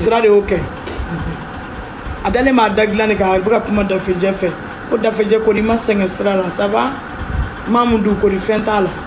sira de y'o kɛ a dalen m'a da gilan de kan a bɛ ka kuma dafejɛ fɛ ko dafejɛ ko n'i ma sɛgɛn sira la ça va Mamudu ko fɛn t'a la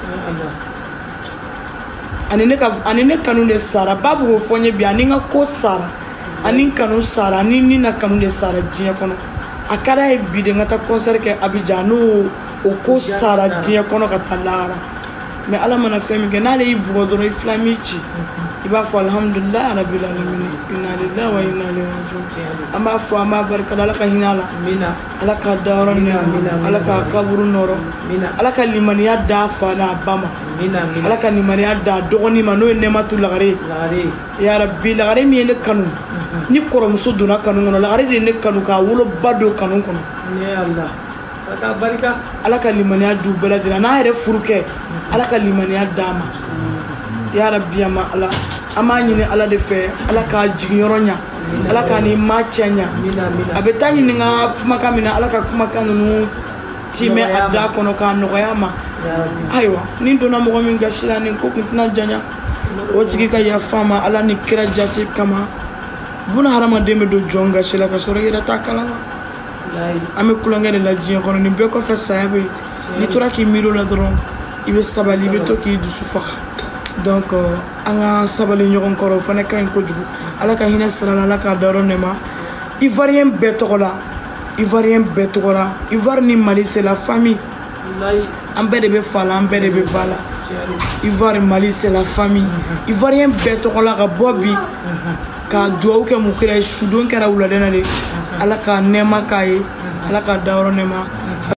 ani ne kanu de sara babu ko fɔ n ye bi ani n ka ko sara ani n kanu sara ani ni na kanu de sara diɲɛ kɔnɔ a ka d'a ye bi de n ka taa concert kɛ Abidjan n'o o ko sara diɲɛ kɔnɔ ka taa lahara mais Ala mana fɛn min kɛ n'ale y'i bugɔ dɔrɔn i fila m'i ci i b'a fɔ alhamdulilahi rabbil alamin inna lillahi wa inna ilaihi rajiun an b'a fɔ an b'a barikada Ala ka hinɛ a la Ala ka dayɔrɔ nɛɛma Ala ka kaburu nɔrɔ Ala ka limaniya d'a fa n'a ba ma Ala ka limaniya d'a dɔgɔnin ma n'o ye Nɛmatu Lagare ya rabbi Lagare min ye ne kanu ni kɔrɔmuso donna kanu kɔnɔ Lagare de ye ne kanu k'a woloba don kanu kɔnɔ Ala ka limaniya d'u bɛɛ lajɛlen n'a yɛrɛ furu kɛ Ala ka limaniya d'a ma ya rabbi ama Ala an b'a ɲini Ala de fɛ Ala k'a jigiyɔrɔ ɲa Ala k'a ni maa cɛ ɲa a bɛ taa ɲininka kumakan min na Ala ka kumakan ninnu timɛ a da kɔnɔ k'a nɔgɔya ma ayiwa ni donna mɔgɔ min gasi la nin ko kun tɛna janya o tigi ka yafa ma Ala ni kira jati kama buna hadamaden bɛ don jɔn gasi la ka sɔrɔ i yɛrɛ t'a kalama an bɛ kulonkɛ de la diɲɛ kɔnɔ nin bɛɛ kɔfɛ saya bɛ yen n'i tora k'i miiri o la dɔrɔn i bɛ sabali i bɛ to k'i dusu faga donc an ka sabali ɲɔgɔn kɔrɔ o fana ka ɲi kojugu Ala ka hinɛ sira la Ala k'a dayɔrɔ nɛɛma Ivoirien bɛɛ tɔgɔ la Ivoirien bɛɛ tɔgɔ la Ivoire ni Mali c'est la famille an bɛɛ de bɛ fa la an bɛɛ de bɛ ba la Ivoire Mali c'est la famille Ivoirien bɛɛ tɔgɔ la ka bɔ bi ka duwawu kɛ mun kɛra sudon kɛra wuladɛ na de Ala ka nɛɛma k'a ye Ala ka dayɔrɔ nɛɛma